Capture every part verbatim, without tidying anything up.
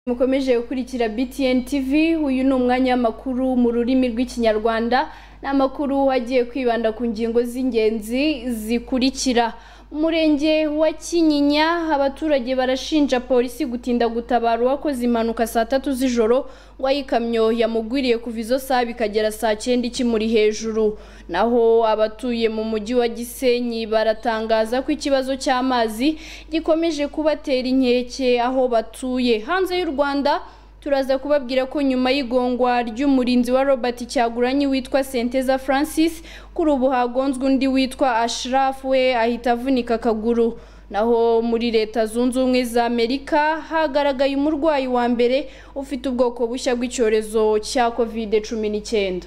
Mukomeje gukurikira B T N T V. Uyu ni umwanya w'amakuru mu rurimi rw'ikinyarwanda, n'amakuru agiye kwibanda ku ngingo z'ingenzi zikurikira. Umurenge wa Kinyinya, abaturage barashinja polisi gutinda gutabara uwakoze impanuka saa tatu z'ijoro ngo ayikamyo yamugwiriye kuva izo saa bikagera saa cyenda ikimuri hejuru. Naho abatuye mu mujyi wa Gisenyi baratangaza ko ikibazo cy'amazi gikomeje kubatera inkeke aho batuye. Hanze y'u Rwanda turaza kubabwira ko nyuma y'igongwa ry'umurinzi wa Robert Cyagulanyi witwa Senteza Francis, kuri ubu hagonzwe undi witwa Ashraf we ahita avunika akaguru. Naho muri Leta Zunze Ubumwe za Amerika hagaragaye umurwayi wa mbere ufite ubwoko bushya bw'icyorezo cya covid cumi n'icyenda.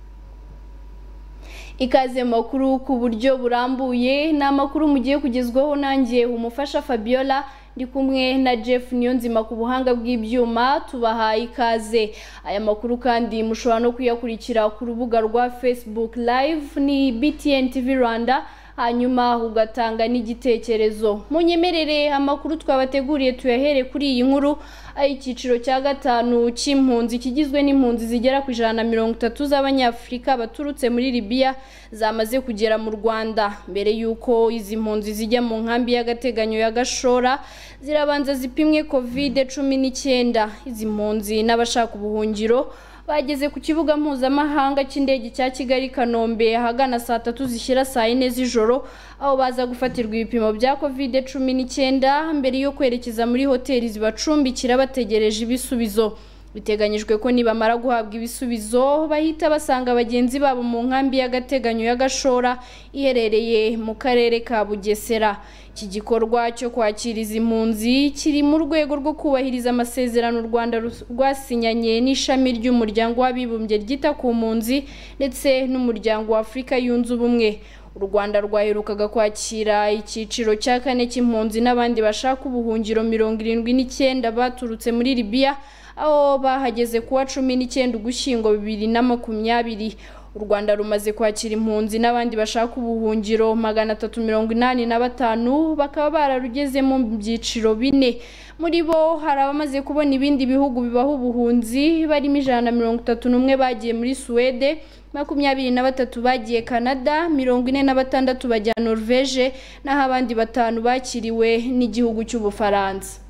Ikaze makuru ku buryo burambuye, n'amakuru mugiye kugezwaho nanjye umufasha Fabiola, ndi kumwe na Jeff Niyonzima ku buhanga bw'ibyuma. Tubahaye ikaze. Aya makuru kandi mushobora no kuyakurikira ku rubuga rwa Facebook Live ni B T N T V Rwanda, hanyuma ugatanga n'igitekerezo. Munyemerere amakuru twabateguriye tuyahere kuri iyi nkuru. Icyiciro cya gatanu cy'impunzi kigizwe n'impunzi zigera ku ijana na mirongo itatu z'Abanyafurika baturutse muri Libya zamaze kugera mu Rwanda. Mbere yuko izi mpunzi zijya mu nkambi y'agateganyo ya Gashora, zirabanza zipimwe covid cumi n'icyenda. Izi mpunzi n'abashaka ubuhungiro bageze ku kibuga mpuzamahanga cy'indege cya Kigali Kanombe ahagana saa tatu zishyira saa yine z'ijoro, aho baza gufatirwa ibipimo bya covid cumi n'icyenda mbere yo kwerekeza muri hoteli zibacumbikira bategereje ibisubizo. Biteganyijwe ko nibamara guhabwa ibisubizo bahita basanga bagenzi babo mu nkambi y'agateganyo ya Gashora iherereye mu karere ka Bugesera. Iki gikorwa cyo kwakira izi mpunzi kiri mu rwego rwo kubahiriza amasezerano u Rwanda rwasinyanye n'ishami ry'umuryango w'abibumbye ryita ku mpunzi ndetse n'umuryango wa Afurika yunze ubumwe. U Rwanda rwaherukaga kwakira icyiciro cya kane cy'impunzi n'abandi bashaka ubuhungiro mirongo irindwi n'icyenda baturutse muri Libya, aho bahageze kuwa cumi n'icyenda Ugushyingo bibiri na makumyabiri. U Rwanda rumaze kwakira impunzi n'abandi bashaka ubuhungiro magana atatu mirongo inani na batanu, bakaba bararugezemo mu byiciro bine. Muri bo hari abamaze kubona ibindi bihugu bibaho ubuhunzi barimo ijana na mirongo itatu n'umwe bagiye muri Suwede, makumyabiri na batatu bagiye Canada, mirongo ine na batandatu bajya Norvege, naho abandi batanu bakiriwe n'igihugu cy'Ubufaransa.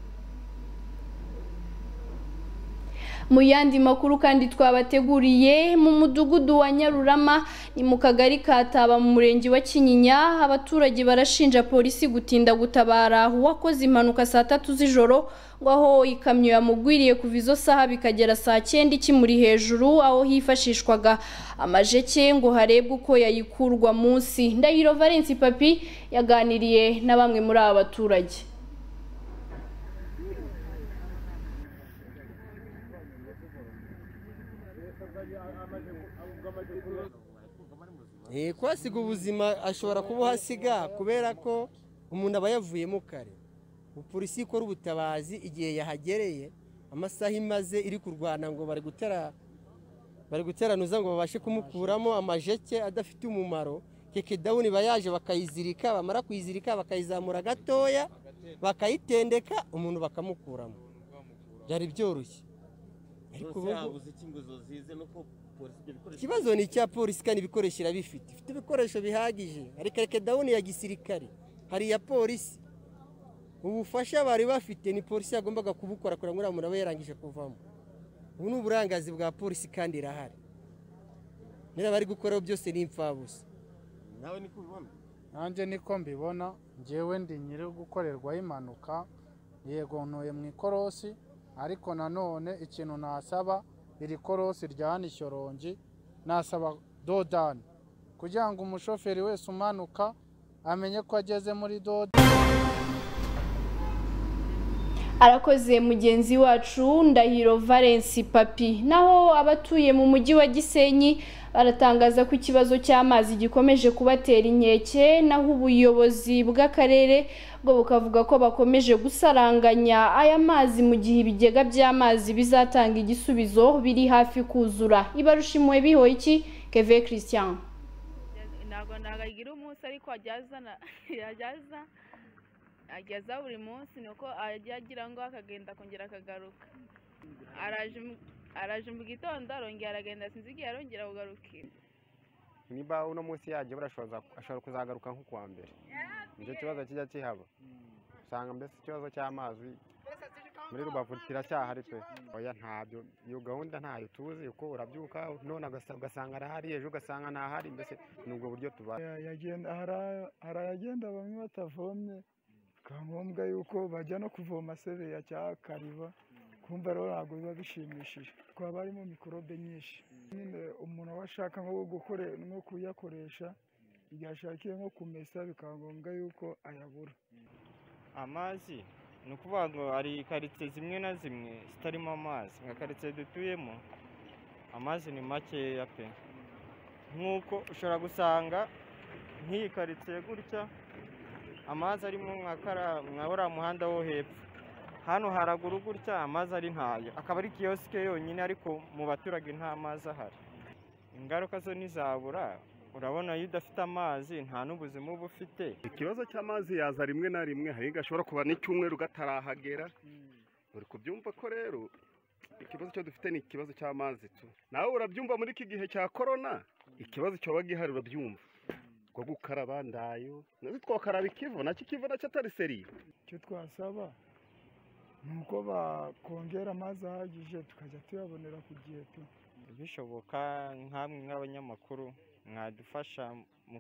Mu yandi makuru kandi twabateguriye, mu mudugudu wa Nyarurama ni mu kagari ka Taba mu murenge wa Kinyinya, abaturage barashinja polisi gutinda gutabara uwakoze impanuka saa tatu z'ijoro ngo aho ikamyo yamugwiriye kuva izo saha bikagera saa cyenda ikimuri hejuru, aho hifashishwaga amajeke ngo harebwe uko yayikurwa munsi. Ndahiro Valence Papi yaganiriye na bamwe muri aba baturage. Kwasiga ubuzima ashobora kuba uhasiga kubera ko umuntu aba yavuyemo kare. Polisi ikora ubutabazi igihe yahagereye, amasaha imaze iri kurwana ngo bari gutera bari guteranuza ngo babashe kumukuramo amajeke adafite umumaro. Keke down bayaje bakayizirika, bamara kuyizirika bakayizamura gatoya bakayitendeka, umuntu bakamukuramo. Byari byoroshye. Ariko ikibazo ni icya polisi kandi ibikoresho irabifite, ifite ibikoresho bihagije. Hari keke down ya gisirikare, hari ya polisi. Ubufasha bari bafite ni polisi yagombaga kubukora kugira ngo umuntu abe yarangije kuvamo. Ubu ni uburangazi bwa polisi kandi irahari. Nira bari gukora byose ni impfabusa. Nawe niko ubibona? Nanjye niko mbibona. Njyewe ndi nyiri gukorerwa impanuka, yego ntuye mu ikorosi, ariko nanone ikintu nasaba iri korosi rya Nishyorongi, nasaba dodani kugira ngo umushoferi wese umanuka amenye ko ageze muri dodani. Arakoze mugenzi wacu Ndahiro Valence Papi. Naho abatuye mu mujyi wa Gisenyi baratangaza ko ikibazo cy'amazi gikomeje kubatera inkeke, naho ubuyobozi bw'akarere bwo bukavuga ko bakomeje gusaranganya aya mazi mu gihe ibigega by'amazi bizatanga igisubizo biri hafi kuzura. Ibarushimwe bihoye iki Keve Christian. Nago nagagira umunsi ariko ajyazana yajyaza ageza buri munsi nuko ajya agira ngo akagenda kongera akagaruka. Araje araje mu gitondo arongera aragenda sinzi igihe arongera kugarukira. Niba uno munsi yaje burashoza ashobora kuzagaruka nko kuwa mbere. Nicyo kibazo kijya kihaba. Usanga mbese ikibazo cy'amazi muri Rubavu kiracyahari pe. Oya ntabyo iyo gahunda ntayo tuzi uko urabyuka none ugasanga arahari ejo ugasanga ntahari mbese nubwo buryo tuba yagenda harayagenda bamwe batavomye kangombwa yuko bajya no kuvoma sebeya cya Kariba kumva rero ntabwo biba bishimishije kwa barimo mikorobe nyinshi. Nyine umuntu washaka nko gukore no kuyakoresha igashakiye nko kumesa bikangombwa yuko ayabura. Amazi ni ukuvuga ngo hari karitsiye zimwe na zimwe zitarimo amazi, nka karitsiye dutuyemo amazi ni makeya pe. Nk'uko ushobora gusanga nk'iyi karitsiye gutya amazi arimo nka uriya muhanda wo hepfo, hano haraguru gutya amazi ari ntayo, akaba ari kiyosike yonyine ariko mu baturage nta mazi ahari. Ingaruka zo ntizabura, urabona iyo udafite amazi nta n'ubuzima uba ufite. Ikibazo cy'amazi yaza rimwe na rimwe, hari gashobora kuba n'icyumweru gatarahagera. Uri kubyumva ko rero ikibazo cyo dufite ni ikibazo cy'amazi tu. Nawe urabyumva muri iki gihe cya corona, ikibazo cyo gihari urabyumva. Ko gukaraba ndayo, nazo twakaraba ikivu, nacyo kivu nacyo atari seri. Cyo twasaba nuko bakongera amazi ahagije tukajya tuyabonera ku gihe tu. Bishoboka nk'amwe nk'abanyamakuru mwadufasha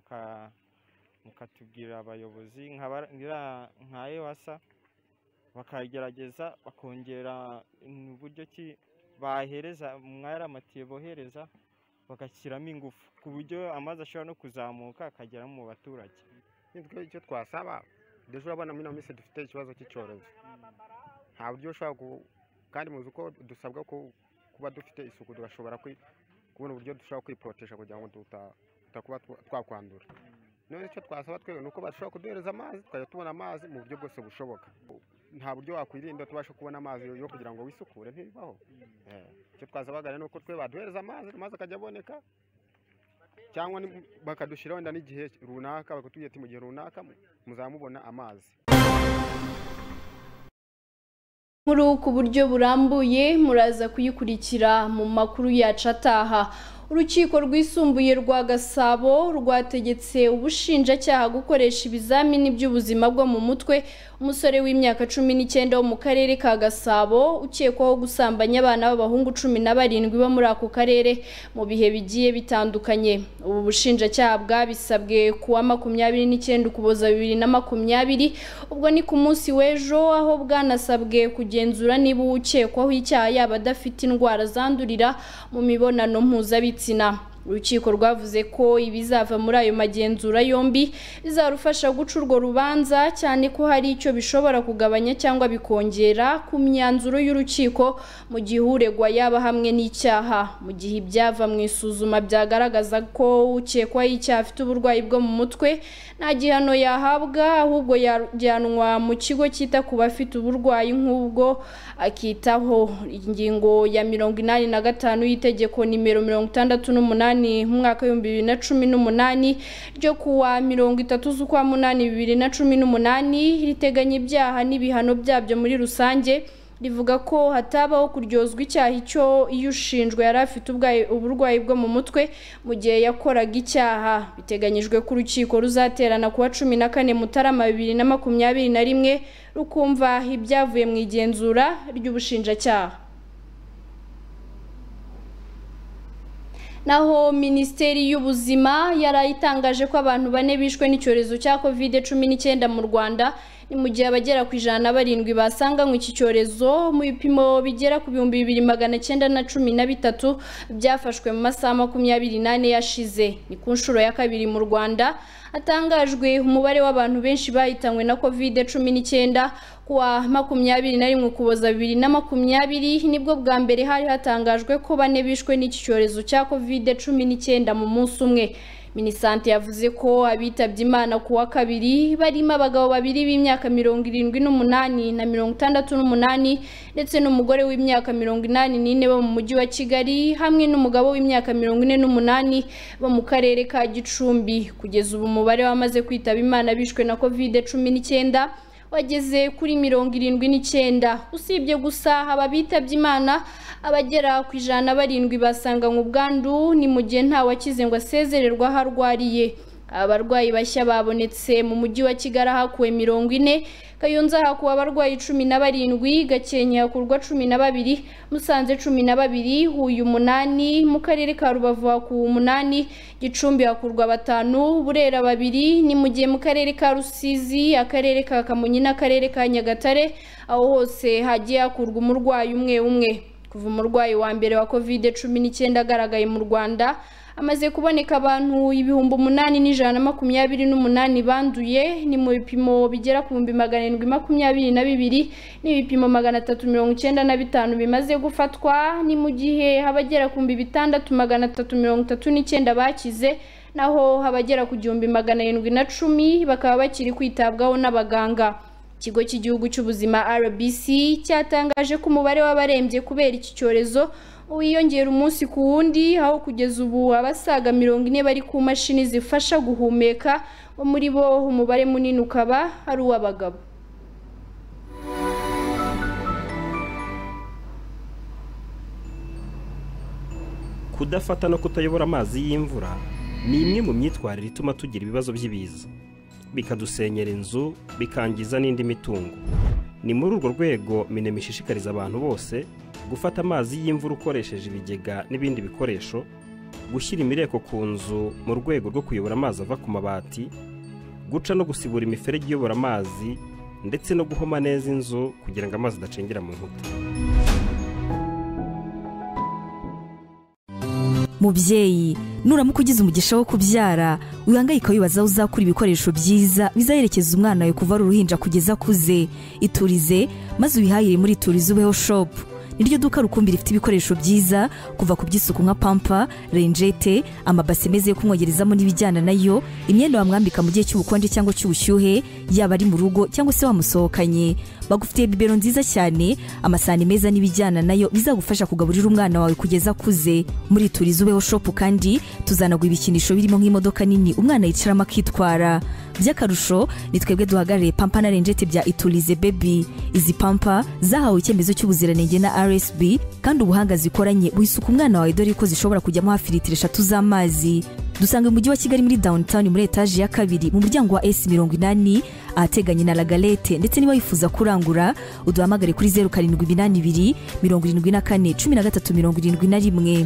mukatubwira abayobozi nka Ewasa bakagerageza bakongera uburyo ki bahereza mwari amatiyo bohereza bagashyiramo ingufu ku buryo amazi ashobora no kuzamuka akagera mu baturage. Icyo twasaba deje urabona muri minsi dufite ikibazo cy'icyorezo, nta buryo ushobora kandi muzi uko dusabwa kuba dufite isuku tugashobora kubona uburyo dushobora kwiprotesha kugira ngo tutakuba twakwandura. None icyo twasaba twebwe nuko bashobora kuduhereza amazi tukajya tubona amazi mu buryo bwose bushoboka. Nta buryo wakwirinda tubasha kubona amazi yo kugira ngo wisukure ntibibaho. Icyo twasabaga nuko twe baduhereza amazi amazi akajya aboneka cyangwa bakadushira wenda n'igihe runaka bakatubwira ati mu gihe runaka muzamubona amazi. Nkuru ku buryo burambuye muraza kuyikurikira mu makuru yacu ataha. Urukiko rwisumbuye rwa Gasabo rwategetse ubushinjacyaha gukoresha ibizamini by'ubuzima bwo mu mutwe umusore w'imyaka cumi n'icyenda wo mu karere ka Gasabo ukekwaho gusambanya abana b'abahungu cumi na barindwi bo muri ako karere mu bihe bigiye bitandukanye. Ubu bushinjacyaha bwabisabwe kuwa makumyabiri n'icyenda Ukuboza bibiri na makumyabiri, ubwo ni ku munsi w'ejo, aho bwanasabwe kugenzura niba ukekwaho icyaha yaba adafite indwara zandurira mu mibonano mpuzabitsina. Urukiko rwavuze ko ibizava muri ayo magenzura yombi bizarufasha guca urwo rubanza, cyane ko hari icyo bishobora kugabanya cyangwa bikongera ku myanzuro y'urukiko mu gihe uregwa yaba hamwe n'icyaha. Mu gihe ibyava mu isuzuma byagaragaza ko ukekwaho icyaha afite uburwayi bwo mu mutwe, nta gihano yahabwa, ahubwo yajyanwa mu kigo cyita ku bafite uburwayi nk'ubwo akitaho. Ingingo ya mirongo inani na gatanu y'itegeko nimero mirongo itandatu n'umunani mu mwaka w'ibihumbi bibiri na cumi n'umunani ryo kuwa mirongo itatu z'ukwa munani bibiri na cumi n'umunani riteganya ibyaha n'ibihano byabyo muri rusange, rivuga ko hatabaho kuryozwa icyaha icyo iyo ushinjwa yari afite uburwayi bwo mu mutwe mu gihe yakoraga icyaha. Biteganyijwe ko urukiko ruzaterana kuwa cumi na kane Mutarama bibiri na makumyabiri na rimwe rukumva ibyavuye mu igenzura ry'ubushinjacyaha. Naho Minisiteri y'Ubuzima yarayitangaje ko abantu bane bishwe n'icyorezo cya covid cumi n'icyenda mu Rwanda, ni mu gihe abagera ku ijana na barindwi basanganywe iki cyorezo mu bipimo bigera ku bihumbi bibiri magana cyenda na cumi na bitatu byafashwe mu masaha makumyabiri n'ane yashize. Ni ku nshuro ya kabiri mu Rwanda hatangajwe umubare w'abantu benshi bahitanywe na covid cumi n'icyenda. Kuwa makumyabiri na rimwe Ukuboza bibiri na makumyabiri nibwo bwa mbere hari hatangajwe ko bane bishwe n'iki cyorezo cya covid cumi n'icyenda mu munsi umwe. Minisante yavuze ko abitabye Imana kuwa kabiri barimo abagabo babiri b'imyaka mirongo irindwi n'umunani na mirongo itandatu n'umunani ndetse n'umugore w'imyaka mirongo inani n'ine bo mu mujyi wa Kigali hamwe n'umugabo w'imyaka mirongo ine n'umunani bo mu karere ka Gicumbi. Kugeza ubu umubare wamaze kwitaba Imana bishwe na covid cumi n'icyenda wageze kuri mirongo irindwi n'icyenda. Usibye gusa ababitabye Imana abagera ku ijana barindwi basanganywe ubwandu, ni mu gihe nta wakize ngo asezererwa aho arwariye. Abarwayi bashya babonetse mu mujyi wa Kigali hakuwe mirongo ine, Kayonza hakuwe abarwayi cumi na barindwi, Gakenke hakurwa cumi na babiri, Musanze cumi na babiri, Huye umunani, mu karere ka Rubavu hakuwe umunani, Gicumbi hakurwa batanu, Burera babiri, ni mu gihe mu karere ka Rusizi, akarere ka Kamonyi n'akarere ka Nyagatare aho hose hagiye hakurwa umurwayi umwe umwe. Kuva umurwayi wa mbere wa covid cumi n'icyenda agaragaye mu Rwanda amaze kuboneka abantu ibihumbi umunani n'ijana na makumyabiri n'umunani banduye, ni mu bipimo bigera ku bihumbi magana arindwi makumyabiri na bibiri n'ibipimo magana atatu mirongo icyenda na bitanu bimaze gufatwa, ni mu gihe abagera ku bihumbi bitandatu magana atatu mirongo itatu n'icyenda bakize, naho abagera ku gihumbi magana arindwi na cumi bakaba bakiri kwitabwaho n'abaganga. Ikigo cy'igihugu cy'ubuzima R B C cyatangaje ko umubare w'abarembye kubera iki cyorezo wiyongera umunsi ku wundi, aho kugeza ubu abasaga mirongo ine bari ku mashini zifasha guhumeka, muri bo umubare munini ukaba ari uw'abagabo. Kudafata no kutayobora amazi y'imvura ni imwe mu myitwarire ituma tugira ibibazo by'ibiza, bikadusenyera inzu, bikangiza n'indi mitungo. Ni muri urwo rwego Minema ishishikariza abantu bose gufata amazi y'imvura ukoresheje ibigega n'ibindi bikoresho, gushyira imireko ku nzu mu rwego rwo kuyobora amazi ava ku mabati, guca no gusibura imiferege iyobora amazi, ndetse no guhoma neza inzu kugira ngo amazi adacengera mu nkuta. Mubyeyi, nuramuka ugize umugisha wo kubyara, wihangayika wibaza uzakura ibikoresho byiza bizaherekeza umwana wawe kuva ari uruhinja kugeza akuze. Iturize maze ubihahire muri Iturize Ubeho Shop. Niryo duka rukumbi rifite ibikoresho byiza kuva ku by'isuku nka pampa, renjete, amabase meze yo kumwogerezamo n'ibijyana nayo, imyenda wamwambika mu gihe cy'ubukonje cyangwa cy'ubushyuhe, yaba ari mu rugo cyangwa se wamusohokanye. Bagufitiye bibero nziza cyane, amasahani meza n'ibijyana nayo bizagufasha kugaburira umwana wawe kugeza akuze. Muri Iturize Ubeho Shop kandi tuzanagwa ibikinisho birimo nk'imodoka nini umwana yicaramo akitwara. By'akarusho ni twebwe duhagarariye pampa na renjete bya Iturize Baby. Izi pampa zahawe icyemezo cy'ubuziranenge na R S B kandi ubuhanga zikoranye buhisuka umwana wawe, dore ko zishobora kujyamo hafi litiro eshatu z'amazi. Dusanga mu mujyi wa Kigali muri downtown muri etaje ya kabiri mu muryango wa S mirongo inani ahateganye na La Galette, ndetse niba wifuza kurangura uduhamagare kuri zeru karindwi iminani ibiri mirongo irindwi na kane cumi na gatatu mirongo irindwi na rimwe.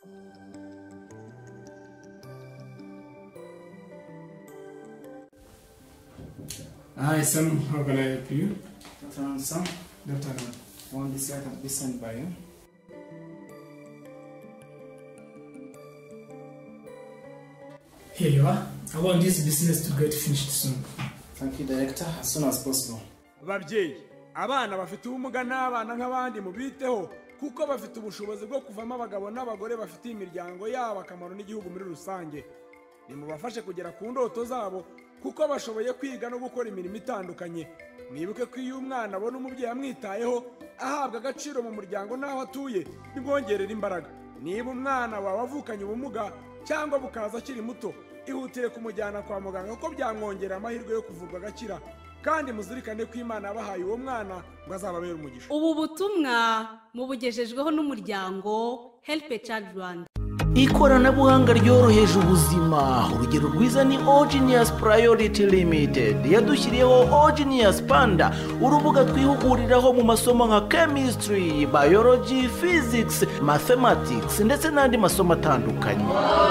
Hi Sam, how can I help you? Doctor Sam, Doctor one this guy can be sent by you. Here you are. I want this business to get finished soon. Thank you, Director. As soon as possible. Babyeyi, abana bafite ubumuga n'abana nk'abandi mubiteho kuko bafite ubushobozi bwo kuvamo abagabo n'abagore bafite imiryango yabo akamaro n'igihugu muri rusange. Nimubafashe kugera ku ndoto zabo kuko bashoboye kwiga no gukora imirimo itandukanye. Mwibuke ko iyo umwana abona umubyeyi amwitayeho ahabwa agaciro mu muryango n'aho atuye, bimwongerera imbaraga. Niba umwana wawe avukanye ubumuga cyangwa bukaza akiri muto, ihutire kumujyana kwa muganga kuko byamwongerera amahirwe yo kuvurwa agakira. Kandi muzirikane ko Imana yabahaye uwo mwana ngo azababere umugisha. Ubu butumwa mubugejejweho n'umuryango Help a Child Rwanda. Ikoranabuhanga ryoroheje ubuzima. Urugero rwiza ni Ogenius Priority Limited yadushyiriyeho Ogenius Panda, urubuga twihuguriraho mu masomo nka chemistry, biology, physics, mathematics ndetse n'andi masomo atandukanye.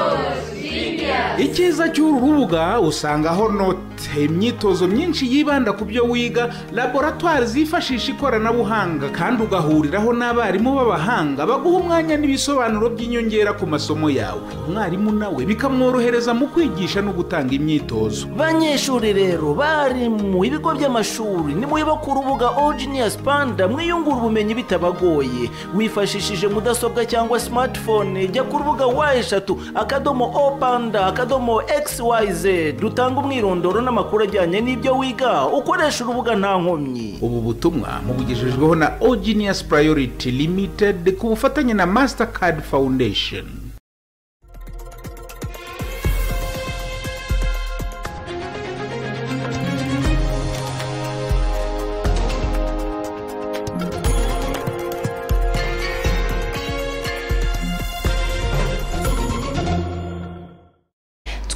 Icyiza cy'uru rubuga usangaho note, imyitozo myinshi yibanda ku byo wiga, laboratoire zifashisha ikoranabuhanga, kandi ugahuriraho n'abarimu b'abahanga baguha umwanya n'ibisobanuro by'inyongera ku masomo yawe. Umwarimu nawe bikamworohereza mu kwigisha no gutanga imyitozo. Banyeshuri rero bari mu ibigo by'amashuri, nimuyoba ku rubuga Ogenius Panda mwiyungura ubumenyi bitabagoye. Wifashishije mudasobwa cyangwa smartphone, jya ku rubuga wa eshatu akadomo opanda akadomo xyz dutanga umwirondoro n'amakuru ajyanye n'ibyo wiga, ukoresha urubuga nta nkomyi. Ubu butumwa mubugejejweho na Ogenius Priority Limited ku bufatanye na Mastercard Foundation.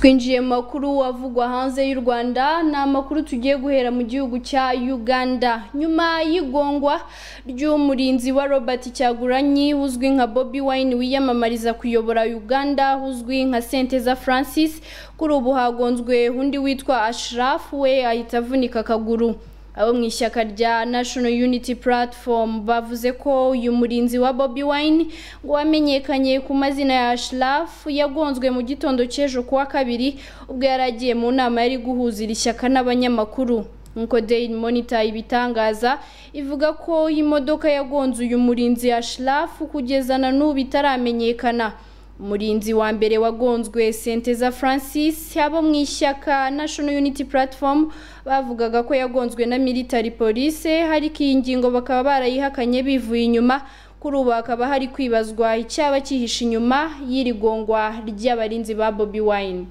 twinjiye mu makuru avugwa hanze y'u Rwanda ni amakuru tugiye guhera mu gihugu cya Uganda. Nyuma y'igongwa ry'umurinzi wa Robert Kyagulanyi uzwi nka Bobi Wine wiyamamariza kuyobora Uganda uzwi nka Senteza Francis, kuri ubu hagonzwe undi witwa Ashraf we ahita avunika akaguru. Abo mu ishyaka rya National Unity Platform bavuze ko uyu murinzi wa Bobi Wine ngo wamenyekanye ku mazina ya Ashraf yagonzwe mu gitondo cy'ejo kuwa kabiri ubwo yaragiye mu nama yari guhuza iri shyaka n'abanyamakuru. Nkuko Daily Monitor ibitangaza ivuga ko imodoka yagonze uyu murinzi Ashraf kugeza na n'ubu itaramenyekana. Umurinzi wa mbere wagonzwe Senteza Francis, abo mu ishyaka National Unity Platform bavugaga ko yagonzwe na military police, ariko iyi ngingo bakaba barayihakanye bivuye inyuma. Kuri ubu hakaba hari kwibazwa icyaba cyihishe inyuma y'irigongwa ry'abarinzi ba Bobi Wine.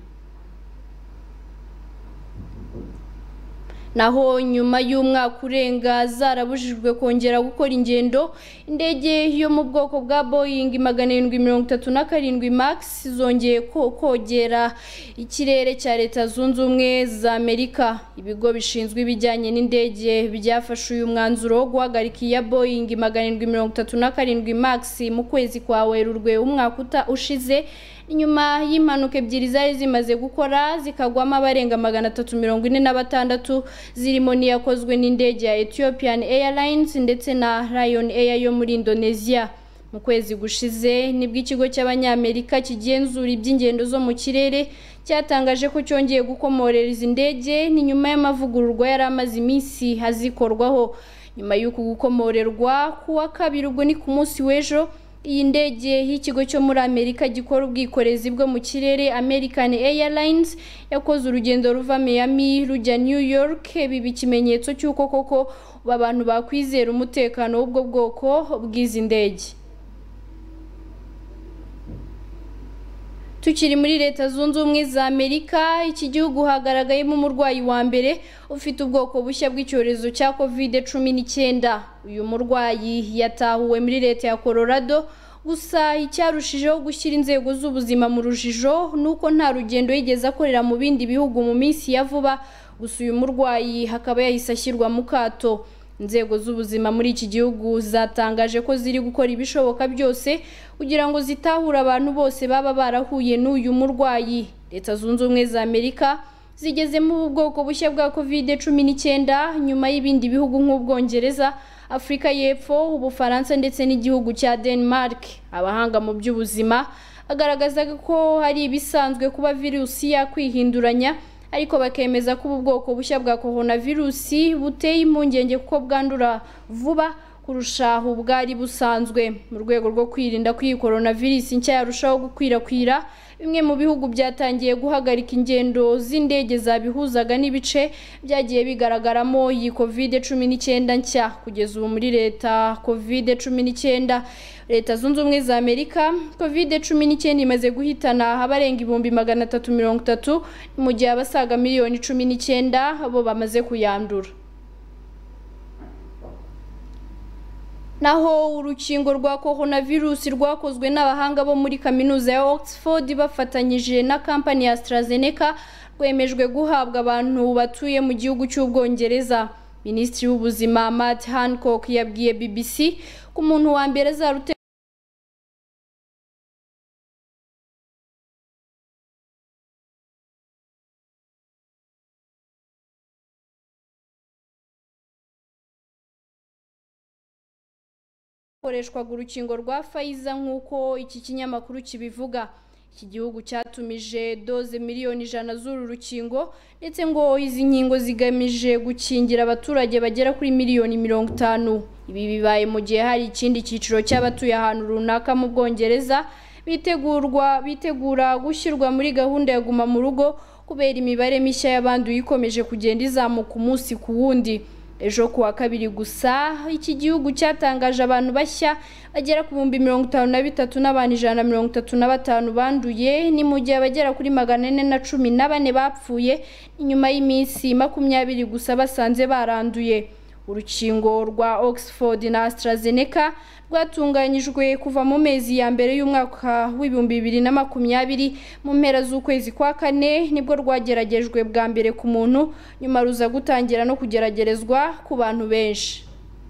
Naho nyuma y'umwaka urenga zarabujijwe kongera gukora ingendo, indege yo mu bwoko bwa Boeing magana arindwi mirongo itatu na karindwi Max zongeye ko kogera ikirere cya Leta Zunze Ubumwe za Amerika. Ibigo bishinzwe ibijyanye n'indege byafashe uyu mwanzuro wo guhagarika iya Boeing magana arindwi mirongo itatu na karindwi Max mu kwezi kwa Werurwe umwaka ushize, inyuma y'impanuka ebyiri zari zimaze gukora zikagwamo abarenga magana atatu mirongo ine na batandatu, zirimo n'iyakozwe n'indege ya Ethiopian Airlines ndetse na Lion Air yo muri Indonesia. Mu kwezi gushize nibwo ikigo cy'abanyamerika kigenzura iby'ingendo zo mu kirere cyatangaje ko cyongeye gukomorera izi ndege, ni nyuma y'amavugururwa yari amaze iminsi hazikorwaho. Nyuma y'uku gukomorerwa kuwa kabiri ubwo ni ku munsi w'ejo, iyi ndege y'ikigo cyo muri Amerika gikora ubwikorezi bwo mu kirere American Airlines yakoze urugendo ruva Miami rujya New York. Biba ikimenyetso cy'uko koko abantu bakwizera umutekano w'ubwo bwoko bw'izi ndege. Tukiri muri Leta Zunze Ubumwe za Amerika, iki gihugu hagaragayemo umurwayi wa mbere ufite ubwoko bushya bw'icyorezo cya covid cumi n'icyenda. Uyu murwayi yatahuwe muri Leta ya Colorado, gusa icyarushijeho gushyira inzego z'ubuzima mu rujijo nuko nta rugendo yigeze akorera mu bindi bihugu mu minsi ya vuba. Gusa uyu murwayi hakaba yahise ashyirwa mu kato. Inzego z'ubuzima muri iki gihugu zatangaje ko ziri gukora ibishoboka byose kugira ngo zitahure abantu bose baba barahuye n'uyu murwayi. Leta Zunze Ubumwe za Amerika zigeze mu bwoko bushya bwa covid cumi n'icyenda nyuma y'ibindi bihugu nk'Ubwongereza, Afurika y'Epfo, Ubufaransa ndetse n'igihugu cya Denmark. Abahanga mu by'ubuzima agaragaza ko hari ibisanzwe kuba virusi yakwihinduranya, ariko bakemeza ko ubu bwoko bushya bwa coronavirus buteye impungenge kuko bwandura vuba kurusha ubwari busanzwe. Mu rwego rwo kwirinda ko iyi coronavirus nshya yarushaho gukwirakwira, bimwe mu bihugu byatangiye guhagarika ingendo z'indege zabihuzaga n'ibice byagiye bigaragaramo iyi covid cumi n'icyenda nshya. Kugeza ubu muri leta covid cumi n'icyenda Leta Zunze Ubumwe za Amerika, covid cumi n'icyenda imaze guhitana abarenga ibihumbi magana atatu mirongo itatu, mu gihe abasaga miliyoni cumi n'icyenda bo bamaze kuyandura. Naho urukingo rwa coronavirus rwakozwe n'abahanga bo muri kaminuza ya Oxford bafatanyije na kampani ya AstraZeneca rwemejwe guhabwa abantu batuye mu gihugu cy'Ubwongereza. Minisitiri w'ubuzima Matt Hancock yabwiye B B C ko umuntu wa mbere azarute koreshwaga urukingo rwa Pfizer nk'uko iki kinyamakuru kibivuga. Iki gihugu cyatumije doze miliyoni ijana z'uru rukingo, ndetse ngo izi nkingo zigamije gukingira abaturage bagera kuri miliyoni mirongo itanu. Ibi bibaye mu gihe hari ikindi cyiciro cy'abatuye ahantu runaka mu Bwongereza bitegurwa bitegura gushyirwa muri gahunda ya guma mu rugo kubera imibare mishya y'abanduye ikomeje kugenda izamuka umunsi ku wundi. Ejo kuwa kabiri gusa iki gihugu cyatangaje abantu bashya bagera ku bihumbi mirongo itanu na bitatu n'abantu ijana na mirongo itatu na batanu banduye, ni mu gihe abagera kuri magana ane na cumi na bane bapfuye inyuma y'iminsi makumyabiri gusa basanze baranduye. urukingo rwa Oxford na AstraZeneca rwatunganyijwe kuva mu mezi ya mbere y'umwaka w'ibihumbi bibiri na makumyabiri mu mpera z'ukwezi kwa kane nibwo rwageragejwe bwa mbere ku muntu nyuma ruza gutangira no kugeragerezwa ku bantu benshi.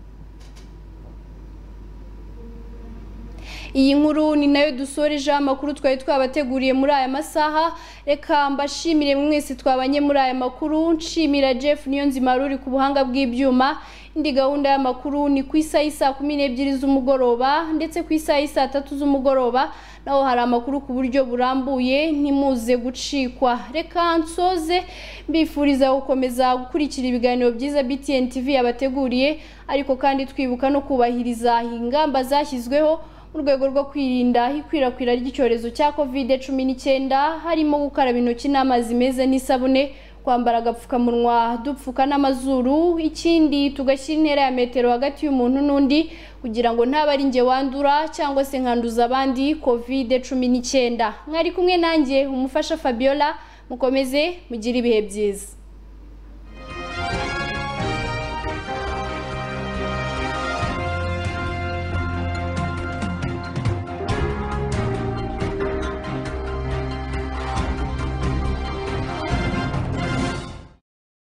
Iyi nkuru ni nayo dusoreje amakuru twari twabateguriye muri aya masaha. Reka mbashimire mwese twabanye muri aya makuru, nshimira Jeff Niyonzima uri ku buhanga bw'ibyuma. Indi gahunda y'amakuru ni ku isaha isa kumi n'ebyiri z'umugoroba ndetse ku isaha isa tatu z'umugoroba naho hari amakuru ku buryo burambuye ntimuze gucikwa. Reka nsoze mbifuriza gukomeza gukurikira ibiganiro byiza B T N T V yabateguriye, ariko kandi twibuka no kubahiriza ingamba zashyizweho mu rwego rwo kwirinda ikwirakwira ry'icyorezo cya covid cumi n'icyenda, harimo gukaraba intoki n'amazi meza n'isabune, kwambara agapfukamunwa dupfuka n'amazuru, ikindi tugashyira intera ya metero hagati y'umuntu n'undi kugira ngo ntaba ari nge wandura cyangwa se nkanduza abandi covid cumi n'icyenda. Mwari kumwe nanjye umufasha Fabiola, mukomeze mugire ibihe byiza.